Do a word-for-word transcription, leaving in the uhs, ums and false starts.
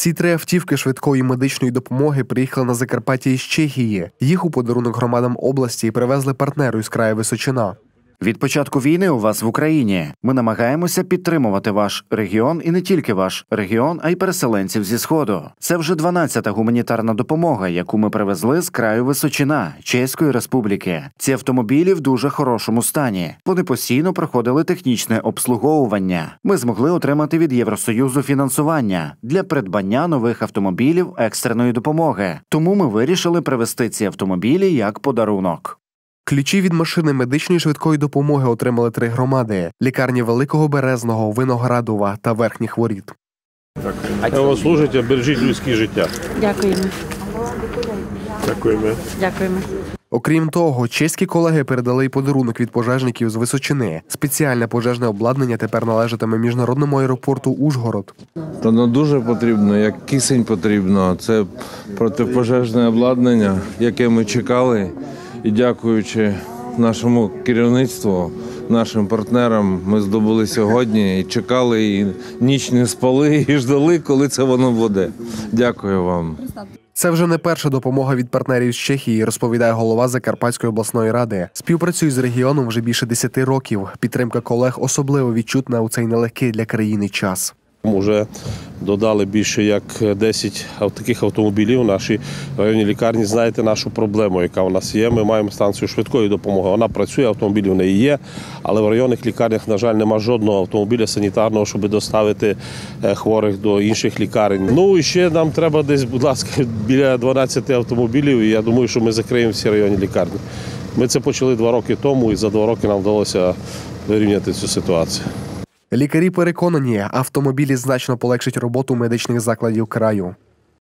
Ці три автівки швидкої медичної допомоги приїхали на Закарпаття із Чехії. Їх у подарунок громадам області привезли партнеру із краю Височина. Від початку війни у вас в Україні ми намагаємося підтримувати ваш регіон і не тільки ваш регіон, а й переселенців зі Сходу. Це вже дванадцята гуманітарна допомога, яку ми привезли з краю Височина, Чеської Республіки. Ці автомобілі в дуже хорошому стані. Вони постійно проходили технічне обслуговування. Ми змогли отримати від Євросоюзу фінансування для придбання нових автомобілів екстреної допомоги. Тому ми вирішили привезти ці автомобілі як подарунок. Ключі від машини медичної швидкої допомоги отримали три громади – лікарні Великого Березного, Виноградова та Верхніх Воріт. Його служите, бережіть людське життя. Дякуємо. Дякуємо. Дякуємо. Окрім того, чеські колеги передали й подарунок від пожежників з Височини. Спеціальне пожежне обладнання тепер належатиме міжнародному аеропорту Ужгород. Воно дуже потрібно, як кисень потрібно. Це протипожежне обладнання, яке ми чекали. І дякуючи нашому керівництву, нашим партнерам, ми здобули сьогодні і чекали, і ніч не спали, і ждали, коли це воно буде. Дякую вам. Це вже не перша допомога від партнерів з Чехії, розповідає голова Закарпатської обласної ради. Співпрацює з регіоном вже більше десяти років. Підтримка колег особливо відчутна у цей нелегкий для країни час. Вже додали більше як десять таких автомобілів. В нашій районній лікарні знаєте нашу проблему, яка у нас є. Ми маємо станцію швидкої допомоги. Вона працює, автомобілів в неї є, але в районних лікарнях, на жаль, нема жодного автомобіля санітарного, щоб доставити хворих до інших лікарень. Ну і ще нам треба десь, будь ласка, біля дванадцяти автомобілів, і я думаю, що ми закриємо всі районні лікарні. Ми це почали два роки тому, і за два роки нам вдалося вирівняти цю ситуацію. Лікарі переконані, автомобілі значно полегшать роботу медичних закладів краю.